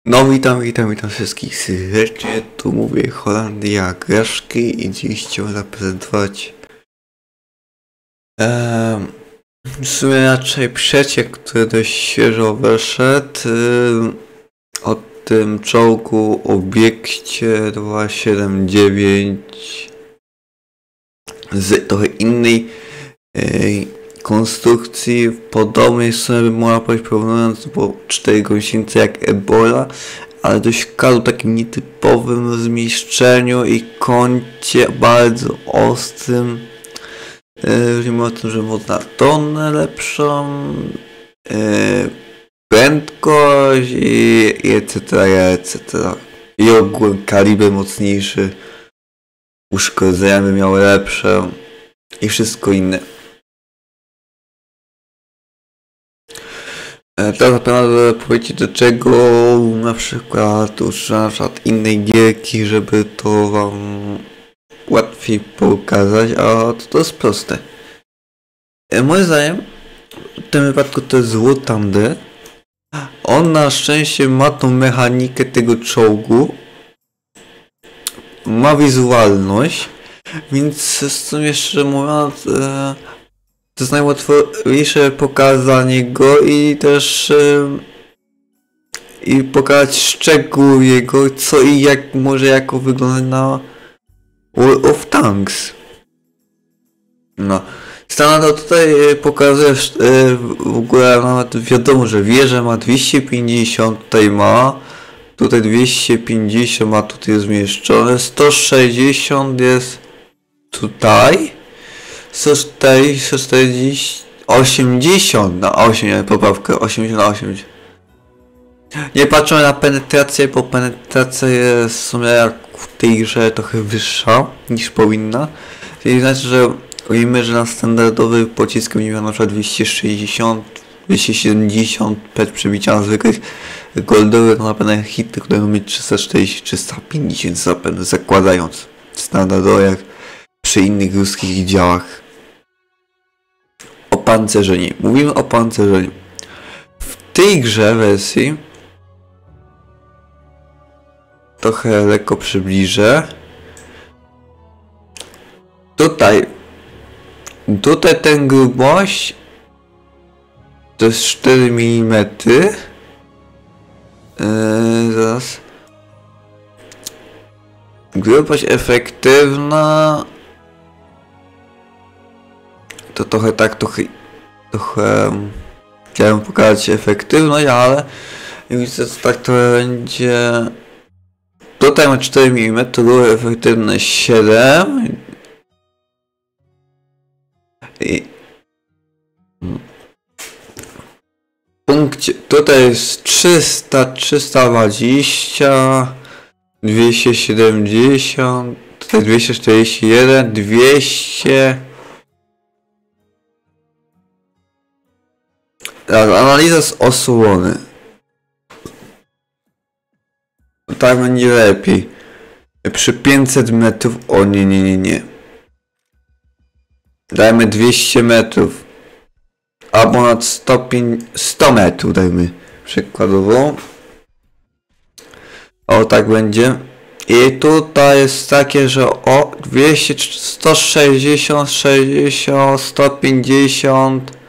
No witam wszystkich serdecznie, tu mówię Holandia Graszki i dziś chciałem zaprezentować w sumie raczej przeciek, który dość świeżo wyszedł o tym czołgu obiekcie 279 z trochę innej konstrukcji, podobnej w sumie bym mogła powiedzieć, porównując do 4 gąsienice jak Ebola, ale dość w kalu takim nietypowym rozmieszczeniu i kącie bardzo ostrym. Mówimy o tym, że można tonę lepszą, prędkość i etc. I ogólnie kaliber mocniejszy, uszkodzenia by miały lepsze i wszystko inne. Teraz na pewno powiedzieć, do czego na przykład używać innej gierki, żeby to wam łatwiej pokazać, a to jest proste. Moim zdaniem w tym wypadku to jest War Thunder. On na szczęście ma tą mechanikę tego czołgu, ma wizualność, więc z tym jeszcze mówiąc to jest najłatwiejsze pokazanie go i też i pokazać szczegóły jego, co i jak może jako wyglądać na World of Tanks. No. Standardowo tutaj pokazuje w ogóle nawet wiadomo, że wieżę ma 250, tutaj 250 ma tutaj zmieszczone, 160 jest tutaj. 140, 80 na 8, nie, poprawkę, 80 na 80. Nie patrzymy na penetrację, bo penetracja jest w sumie jak w tej grze trochę wyższa niż powinna. Czyli znaczy, że mówimy, że na standardowy pocisk nie ma na przykład 260, 270 pet przebicia na zwykłych goldowych, na pewno hity, które będą mieć 340, 350 zapewne, zakładając standardowo jak przy innych ruskich działach. Opancerzenie. Mówimy o pancerzeniu. W tej grze wersji trochę lekko przybliżę. Tutaj ten grubość to jest 4 mm. Zaraz. Grubość efektywna to trochę chciałem pokazać efektywność, ale widzę, że tak to będzie. Tutaj ma 4 mm, efektywne 7 i punkcie tutaj jest 320, 270, tutaj 241, 200. Analiza z osłony. Tak będzie lepiej. Przy 500 metrów. O nie. Dajmy 200 metrów. Albo nad 100 metrów dajmy. Przykładowo. O, tak będzie. I tutaj jest takie, że o 200, 160, 60, 150.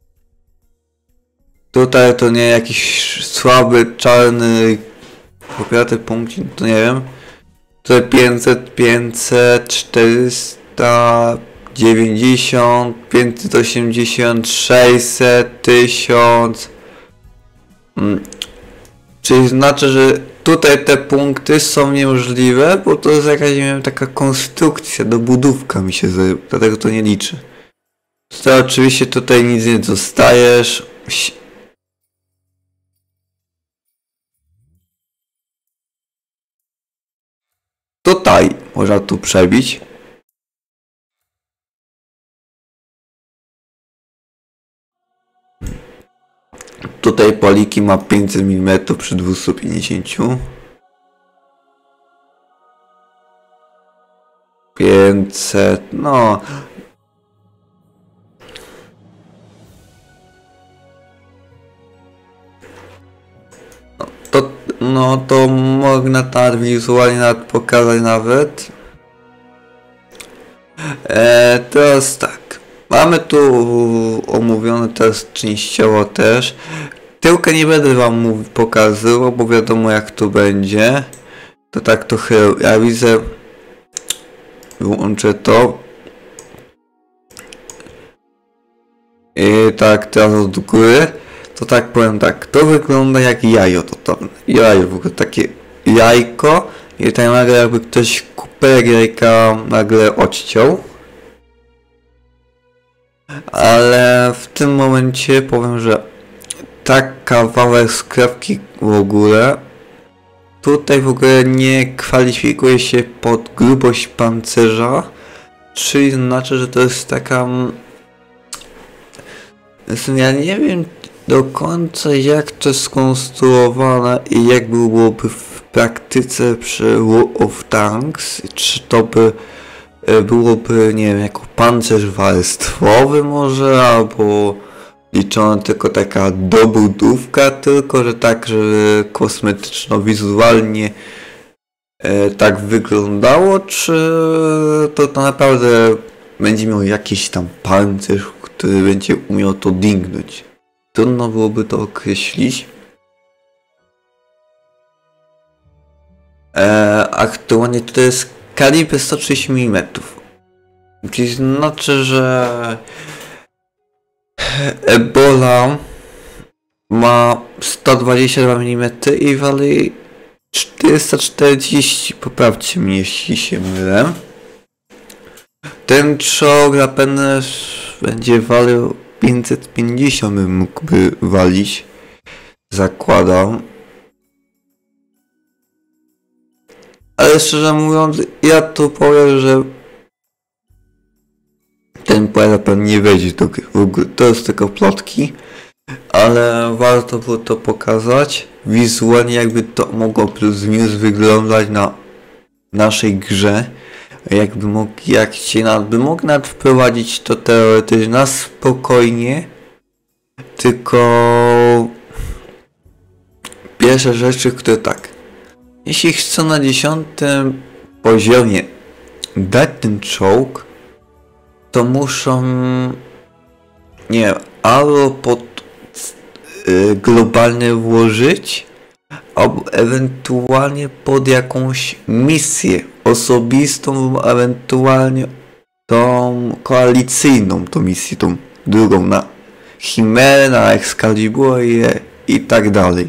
Tutaj to nie jakiś słaby, czarny, popiaty punkcik, to nie wiem. Tutaj 500, 500, 400, 90, 580, 600, 1000. Czyli znaczy, że tutaj te punkty są niemożliwe, bo to jest jakaś, nie wiem, taka konstrukcja, dobudówka mi się zdaje, dlatego to nie liczy. Tutaj oczywiście tutaj nic nie dostajesz. Tutaj można tu przebić. Tutaj poliki ma 500 mm przy 250. 500, no. No no to można tak wizualnie pokazać nawet. Teraz tak, mamy tu omówione teraz częściowo też. Tyłka nie będę wam pokazywał, bo wiadomo jak to będzie. To tak trochę, ja widzę, wyłączę to. I tak teraz od góry, to tak powiem tak, to wygląda jak jajo, to jajo, w ogóle takie jajko i tak nagle jakby ktoś kupę jajka nagle odciął. Ale w tym momencie powiem, że tak kawałek skrawki w ogóle tutaj w ogóle nie kwalifikuje się pod grubość pancerza, czyli znaczy, że to jest taka... Ja nie wiem do końca jak to jest skonstruowane i jak byłoby w praktyce przy World of Tanks, czy to by byłoby, nie wiem, jako pancerz warstwowy może, albo liczona tylko taka dobudówka, tylko że tak, żeby kosmetyczno-wizualnie tak wyglądało, czy to naprawdę będzie miał jakiś tam pancerz, który będzie umiał to dingnąć. Trudno byłoby to określić. Aktualnie to jest kaliber 130 mm. Czyli znaczy, że Ebola ma 122 mm i wali 440, poprawcie mnie jeśli się mylę. Ten czołg zapewne będzie walił 550, bym mógłby walić, zakładam. Ale szczerze mówiąc, ja tu powiem, że ten pojazd zapewne nie wejdzie do gry. To jest tylko plotki, ale warto było to pokazać. Wizualnie jakby to mogło plus minus wyglądać na naszej grze. Jakby mógł, jak się by mógł nawet wprowadzić to teoretycznie na spokojnie, tylko pierwsze rzeczy, które tak, jeśli chcą na 10. poziomie dać ten czołg, to muszą, nie wiem, albo pod globalnie włożyć, albo ewentualnie pod jakąś misję osobistą, ewentualnie tą koalicyjną, tą misję, tą drugą na Chimerę, na Excalibur i tak dalej.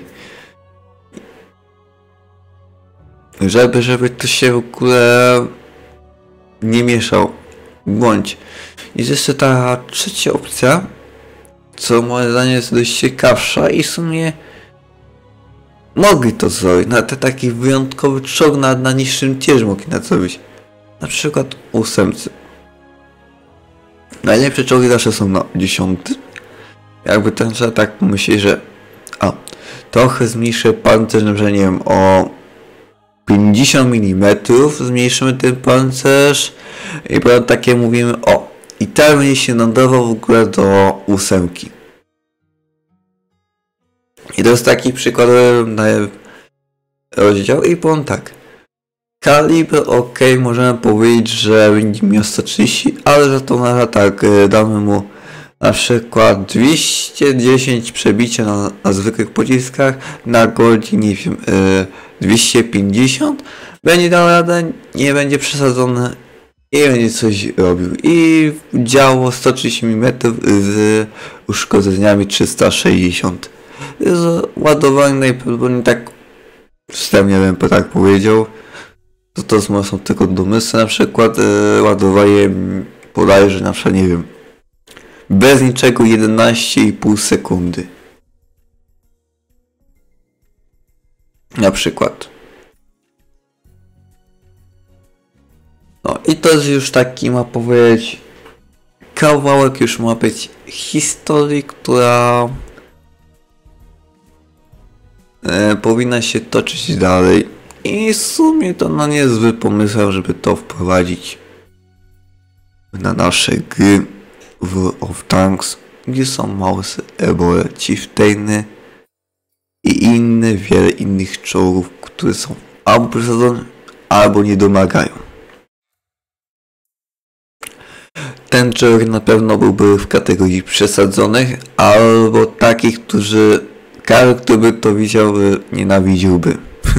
Żeby to się w ogóle nie mieszał. Bądź. Jest jeszcze ta trzecia opcja, co moim zdaniem jest dość ciekawsza i w sumie mogli to zrobić. Na taki wyjątkowy czołg na niższym tierze mogli to zrobić. Na przykład 8. Najlepsze czołgi zawsze są na 10. Jakby ten trzeba tak pomyśleć, że trochę zmniejszy pancerz, że nie wiem, o 50 mm, zmniejszymy ten pancerz i potem takie mówimy, i tak będzie się nadawał w ogóle do 8. I to jest taki przykładowy rozdział i powiem tak. Kaliber możemy powiedzieć, że będzie miał 130, ale za to tak damy mu na przykład 210 przebicia na zwykłych pociskach, na Goldzie nie wiem 250, będzie dał radę, nie będzie przesadzone i będzie coś robił. I działo 130 mm z uszkodzeniami 360. Z ładowaniem najprawdopodobniej tak wstępnie bym tak powiedział. To są tylko domysły, na przykład ładowanie bodajże na przykład nie wiem bez niczego 11,5 sekundy. Na przykład. No i to jest już taki, ma powiedzieć, kawałek już ma być historii, która powinna się toczyć dalej. I w sumie to na niezły pomysł, żeby to wprowadzić na nasze gry World of Tanks, gdzie są Mausy, Ebola, Chieftainy i i wiele innych czołgów, które są albo przesadzone, albo nie domagają. Ten czołg na pewno byłby w kategorii przesadzonych, albo takich, każdy, kto by to widział, nienawidziłby.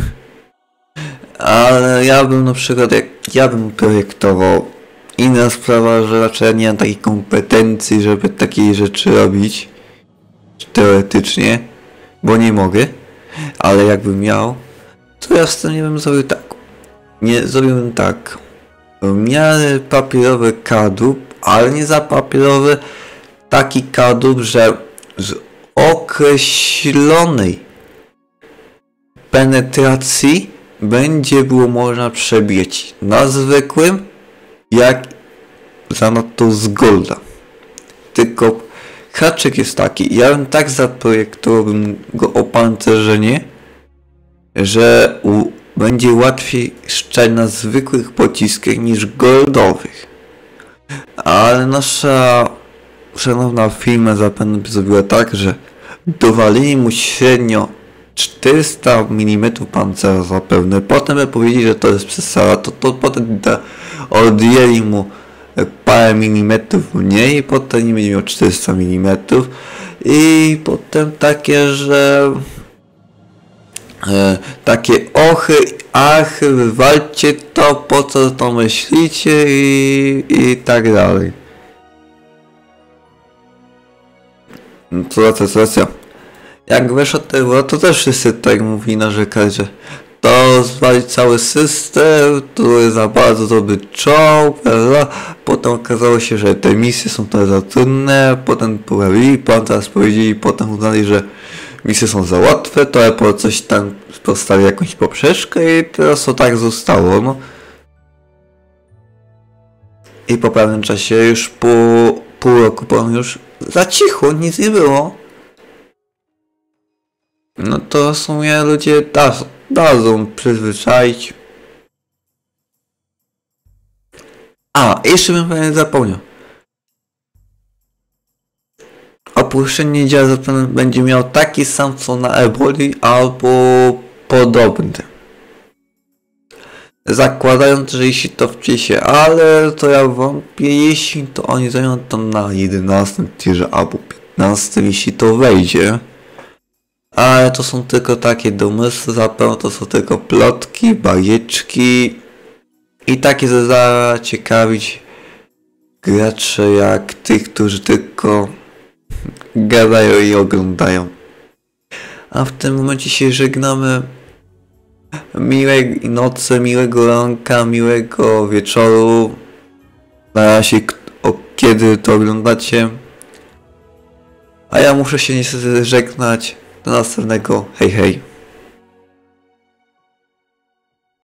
Ale ja bym na przykład, jak ja bym projektował, inna sprawa, że raczej nie mam takiej kompetencji, żeby takiej rzeczy robić, teoretycznie, bo nie mogę, ale jakbym miał, to ja z tym nie bym zrobił tak. Nie zrobiłbym tak. W miarę papierowy kadłub, ale nie za papierowy, taki kadłub, że z określonej penetracji będzie było można przebić na zwykłym, jak zanadto z golda. Tylko haczyk jest taki, ja bym tak zaprojektowałbym go opancerzenie, że będzie łatwiej szczać na zwykłych pociskach niż goldowych. Ale nasza szanowna firma zapewne zrobiła tak, że dowalili mu średnio 400 mm pancerza zapewne. Potem by powiedzieli, że to jest przesada, to potem odjęli mu parę milimetrów mniej i potem nie będzie miał 400 mm i potem takie, że takie ochy, achy, wywalcie to, po co to myślicie i tak dalej. No to racja. Jak weszło tego, to też wszyscy tak mówili, narzekali, że to zwali cały system, to jest za bardzo dobry czołg, prawda? Potem okazało się, że te misje są trochę za trudne, potem poprawili, teraz powiedzieli, potem uznali, że misje są za łatwe, to ja po coś tam postawię jakąś poprzeczkę i teraz to tak zostało, no. I po pewnym czasie, już po pół roku, potem już za cicho, nic nie było. No to w sumie ludzie dadzą przyzwyczaić. A, jeszcze bym pewnie zapomniał. Opuszczenie działa zapewne będzie miał taki sam co na Eboli albo podobny. Zakładając, że jeśli to wcześniej, ale to ja wątpię, jeśli to oni zajmą to na 11 tierze albo 15, jeśli to wejdzie. Ale to są tylko takie domysły, zapewne to są tylko plotki, bajeczki i takie zaciekawić gracze jak tych, którzy tylko gadają i oglądają. A w tym momencie się żegnamy. Miłej nocy, miłego ranka, miłego wieczoru. Na razie, kiedy to oglądacie. A ja muszę się niestety żegnać. Do następnego. Hej, hej.